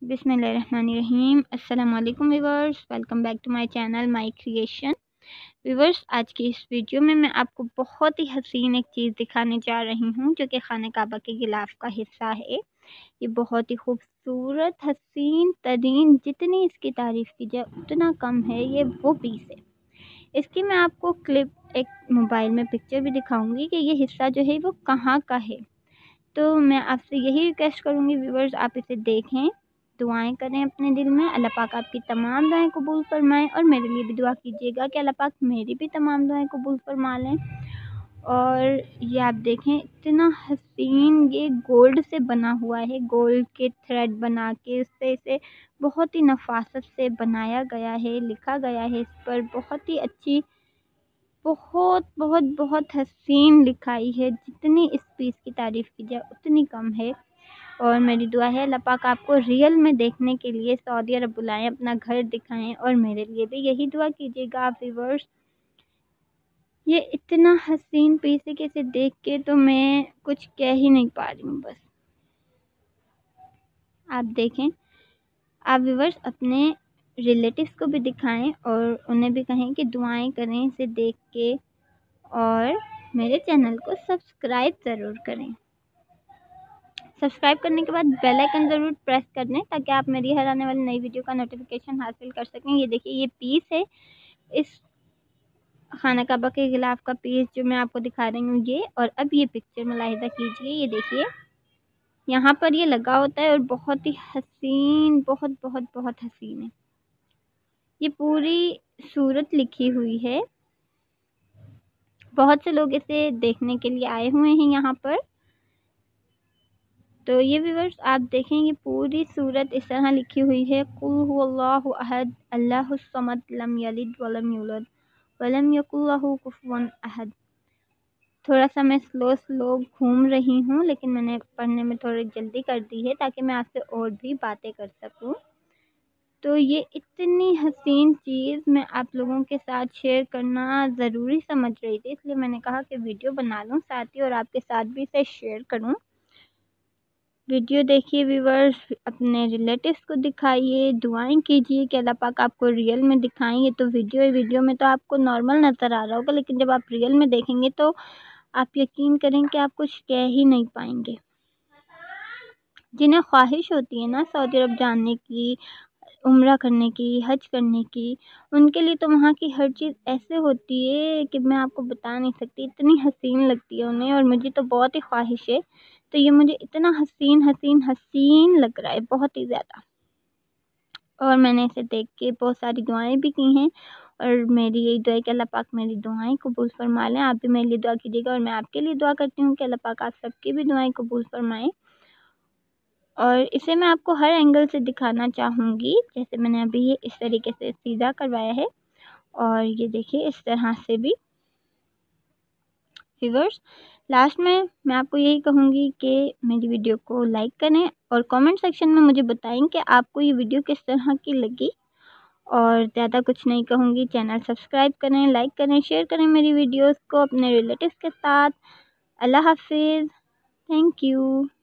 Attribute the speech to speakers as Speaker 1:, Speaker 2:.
Speaker 1: बिस्मिल्लाहिर्रहमानिर्रहीम। अस्सलाम वालेकुम viewers, welcome back to my channel my creation. Viewers, आज की इस वीडियो में मैं आपको बहुत ही हसीन एक चीज़ दिखाने जा रही हूँ जो कि खाने काबा के गिलाफ का हिस्सा है। ये बहुत ही खूबसूरत हसीन तरीन, जितनी इसकी तारीफ़ की जाए उतना कम है। ये वो पीस है। इसकी मैं आपको क्लिप एक मोबाइल में पिक्चर भी दिखाऊंगी कि ये हिस्सा जो है वो कहाँ का है। तो मैं आपसे यही रिक्वेस्ट करूँगी व्यूअर्स, आप इसे देखें, दुआएं करें अपने दिल में। अल्लाह पाक आपकी तमाम दुआएं कबूल फरमाएं और मेरे लिए भी दुआ कीजिएगा कि अल्लाह पाक मेरी भी तमाम दुआएं कबूल फरमा लें। और ये आप देखें, इतना हसीन, ये गोल्ड से बना हुआ है। गोल्ड के थ्रेड बना के उससे इसे बहुत ही नफासत से बनाया गया है, लिखा गया है इस पर बहुत ही अच्छी, बहुत बहुत बहुत हसीन लिखाई है। जितनी इस पीस की तारीफ़ की जाए उतनी कम है। और मेरी दुआ है अल्लाह पाक आपको रियल में देखने के लिए सऊदी अरब बुलाएं, अपना घर दिखाएं और मेरे लिए भी यही दुआ कीजिएगा आप व्यूअर्स। ये इतना हसीन पीस है कि इसे देख के तो मैं कुछ कह ही नहीं पा रही हूँ। बस आप देखें, आप व्यूअर्स अपने रिलेटिव्स को भी दिखाएं और उन्हें भी कहें कि दुआएं करें इसे देख के, और मेरे चैनल को सब्सक्राइब ज़रूर करें। सब्सक्राइब करने के बाद बेल आइकन ज़रूर प्रेस कर दें ताकि आप मेरी हर आने वाली नई वीडियो का नोटिफिकेशन हासिल कर सकें। ये देखिए, ये पीस है इस खाना काबा के गिलाफ का पीस जो मैं आपको दिखा रही हूँ ये। और अब ये पिक्चर मुलाहिजा कीजिए, ये देखिए यहाँ पर ये लगा होता है और बहुत ही हसीन, बहुत बहुत बहुत हसीन है। ये पूरी सूरत लिखी हुई है। बहुत से लोग इसे देखने के लिए आए हुए हैं यहाँ पर। तो ये व्यूअर्स आप देखें, ये पूरी सूरत इस तरह लिखी हुई है, कुल हुवल्लाहु अहद अल्लाहुस समद लम यलिद वलम यूलद वलम यकुल लहू कुफुवन अहद। थोड़ा सा मैं स्लो घूम रही हूँ, लेकिन मैंने पढ़ने में थोड़ी जल्दी कर दी है ताकि मैं आपसे और भी बातें कर सकूँ। तो ये इतनी हसीन चीज़ मैं आप लोगों के साथ शेयर करना ज़रूरी समझ रही थी, इसलिए मैंने कहा कि वीडियो बना लूँ साथ ही और आपके साथ भी इसे शेयर करूँ। वीडियो देखिए व्यूवर्स, अपने रिलेटिव्स को दिखाइए, दुआएं कीजिए कि अल्लाह पाक आपको रियल में दिखाएंगे। तो वीडियो में तो आपको नॉर्मल नज़र आ रहा होगा, लेकिन जब आप रियल में देखेंगे तो आप यकीन करें कि आप कुछ कह ही नहीं पाएंगे। जिन्हें ख्वाहिश होती है ना सऊदी अरब जाने की, उम्रा करने की, हज करने की, उनके लिए तो वहाँ की हर चीज़ ऐसे होती है कि मैं आपको बता नहीं सकती, इतनी हसीन लगती है उन्हें। और मुझे तो बहुत ही ख्वाहिश है, तो ये मुझे इतना हसीन हसीन हसीन लग रहा है, बहुत ही ज़्यादा। और मैंने इसे देख के बहुत सारी दुआएं भी की हैं और मेरी यही दुआ है कि अल्लाह पाक मेरी दुआएं कबूल फरमा लें। आप भी मेरे लिए दुआ कीजिएगा और मैं आपके लिए दुआ करती हूँ कि अल्लाह पाक आप सबकी भी दुआएं कबूल फरमाएं। और इसे मैं आपको हर एंगल से दिखाना चाहूँगी, जैसे मैंने अभी ये इस तरीके से सीधा करवाया है, और ये देखिए इस तरह से भी। व्यूअर्स, लास्ट में मैं आपको यही कहूँगी कि मेरी वीडियो को लाइक करें और कमेंट सेक्शन में मुझे बताएं कि आपको ये वीडियो किस तरह की लगी। और ज़्यादा कुछ नहीं कहूँगी, चैनल सब्सक्राइब करें, लाइक करें, शेयर करें मेरी वीडियोस को अपने रिलेटिव्स के साथ। अल्लाह हाफिज़, थैंक यू।